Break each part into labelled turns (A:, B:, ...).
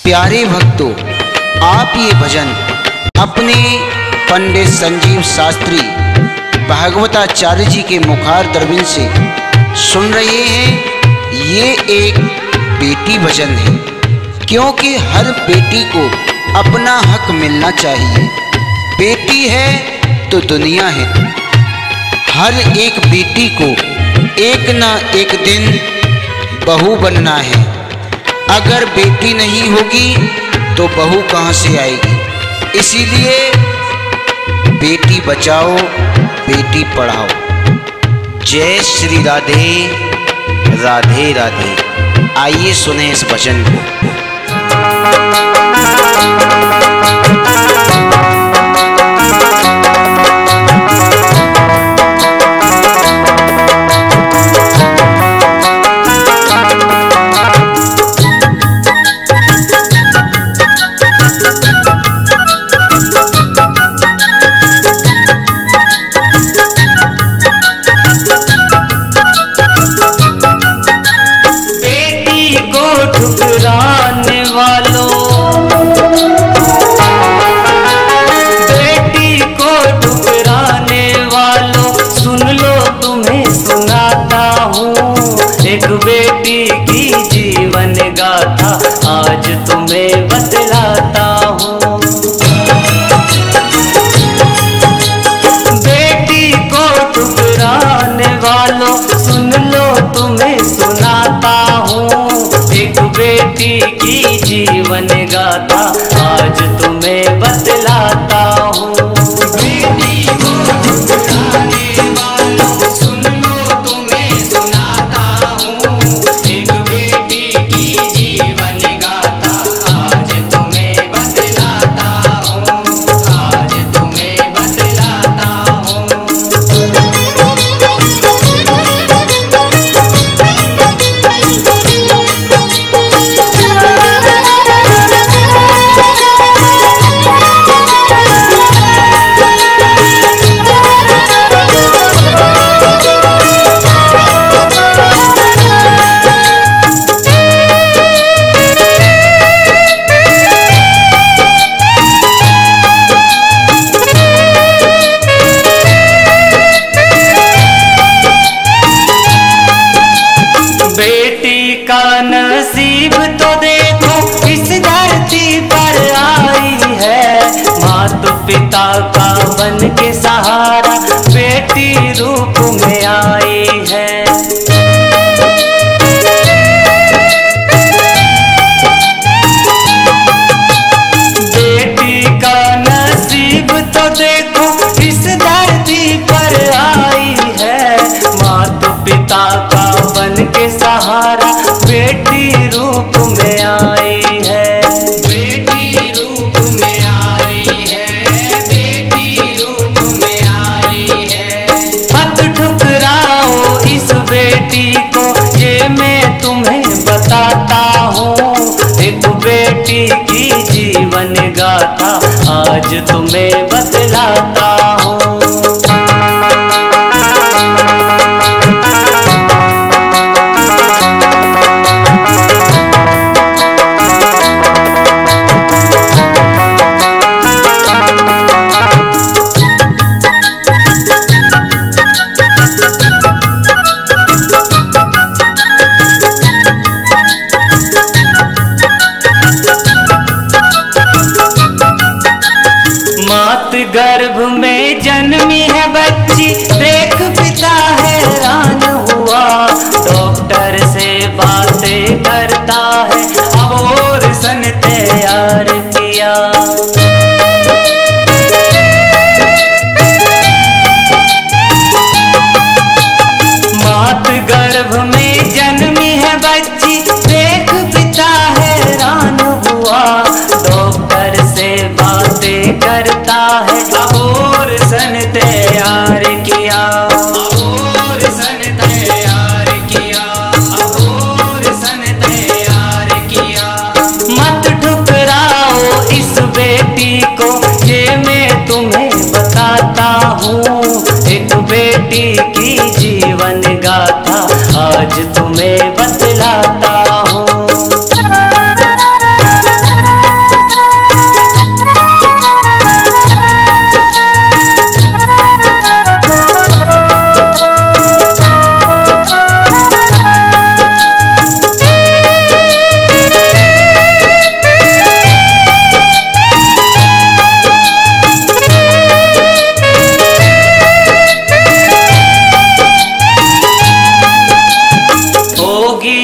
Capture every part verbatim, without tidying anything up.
A: प्यारे भक्तों, आप ये भजन अपने पंडित संजीव शास्त्री भागवताचार्य जी के मुखार दरबिन से सुन रहे हैं। ये एक बेटी भजन है, क्योंकि हर बेटी को अपना हक मिलना चाहिए। बेटी है तो दुनिया है। हर एक बेटी को एक ना एक दिन बहू बनना है। अगर बेटी नहीं होगी तो बहू कहाँ से आएगी? इसीलिए बेटी बचाओ, बेटी पढ़ाओ। जय श्री राधे राधे राधे। आइए सुने इस भजन को।
B: ठुकराने वालों, बेटी को ठुकराने वालों, सुन लो तुम्हें सुनाता हूँ एक बेटी की जीवन गाथा, आज तुम्हें बतलाता हूँ। बेटी को ठुकराने वालों, सुन लो तुम्हें सुनाता हूँ एक बेटी की जीवन गाथा, आज तुम्हें बतलाता हूँ। बेटी को ठुकराने वालों, सुन लो तुम्हें सुनाता हूँ एक बेटी की जीवन गाथा, आज तुम्हें बतलाता हूँ, आज तुम्हें बतलाता हूँ। बेटी का नसीब तो देखो इस धरती पर आई है, माता पिता का बन के सहारा बेटी रूप में आई है। बेटी का नसीब तो देखो इस धरती पर आई है, माता पिता का बन के सहारा बेटी रूप में आई है। बेटी रूप में आई है, बेटी रूप में आई है। मत ठुकराओ इस बेटी को, ये मैं तुम्हें बताता हूँ एक बेटी की जीवन गाथा, आज तुम्हें बतलाता हूँ। मात गर्भ में जन्मी है बच्ची, देख पिता हैरान हुआ, डॉक्टर से बातें करता है, अब और सन तैयार किया। मात गर्भ में जन्मी है बच्ची, देख पिता हैरान हुआ, डॉक्टर से बातें करता है, अब और सन तैयार किया, अब और सन तैयार किया, अब और सन तैयार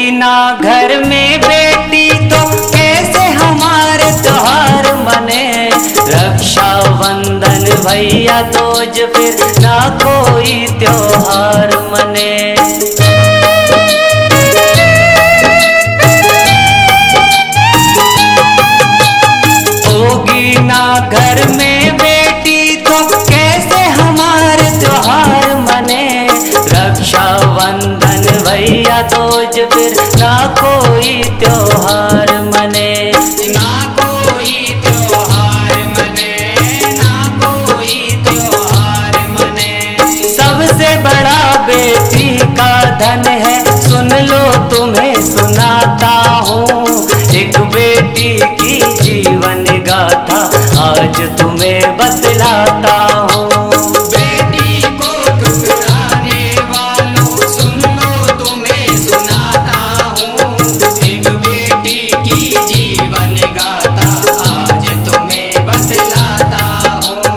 B: होगी ना घर में बेटी तो कैसे हमारे त्योहार मने। रक्षाबंधन भैया दूज फिर ना कोई त्योहार मने। होगी ना घर में बेटी तो कैसे हमारे त्योहार मने। रक्षाबंधन भैया दूज फिर ना कोई त्योहार मने।
C: ना कोई त्योहार मने, ना कोई त्योहार मने।
B: सबसे बड़ा बेटी का धन है, सुन लो तुम्हें सुनाता हूँ। एक बेटी की जीवन गाथा आज तुम्हें बतलाता हूँ।
C: बेटी को ठुकराने वालों सुन लो तुम्हें सुनाता हूँ। एक बेटी की जीवन गाथा आज तुम्हें बतलाता हूँ।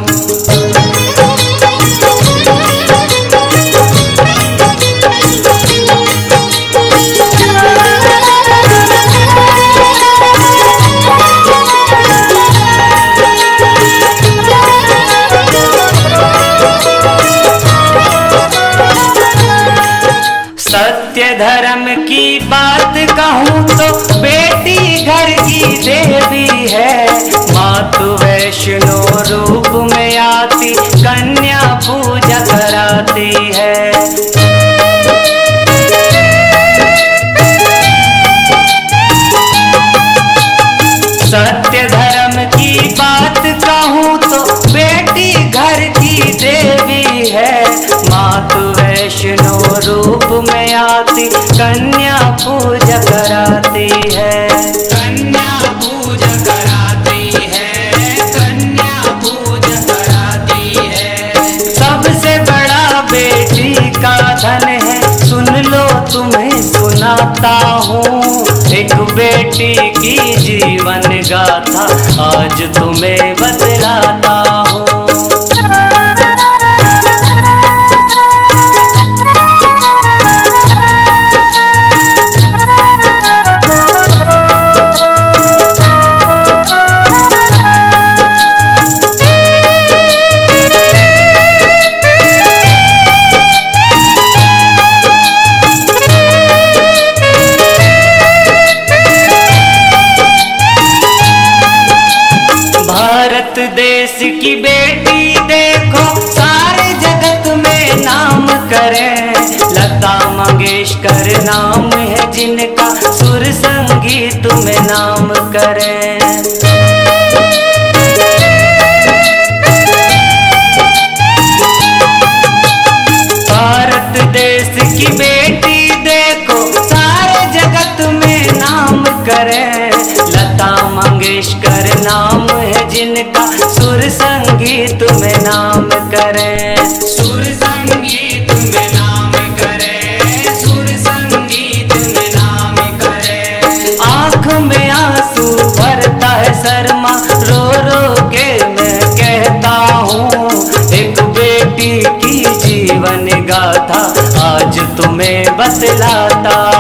B: सत्य धर्म की बात कहूँ तो बेटी घर की देवी है। मातु वैष्णो रूप में आती कन्या पूजा कराती है। सत्य धर्म की बात कहूँ तो बेटी घर की देवी है। मातु वैष्णो रूप में आती कन्या पूजा कराती है।
C: कन्या पूजा कराती है, कन्या पूजा कराती है।
B: सबसे बड़ा बेटी का धन है, सुन लो तुम्हें सुनाता हूँ। एक बेटी की जीवन गाथा आज तुम्हें बतलाता हूँ। भारत देश की बेटी देखो सारे जगत में नाम करें। लता मंगेशकर नाम है जिनका, सुर संगीत में नाम करें। भारत देश की बेटी देखो सारे जगत में नाम करें। लता मंगेशकर नाम है जिनका, सुर संगीत में नाम करें।
C: सुर संगीत में नाम करे, सुर संगीत में नाम करे।
B: आँख में आंसू भरता है शर्मा, रो रो के मैं कहता हूँ। एक बेटी की जीवन गाथा आज तुम्हें बतलाता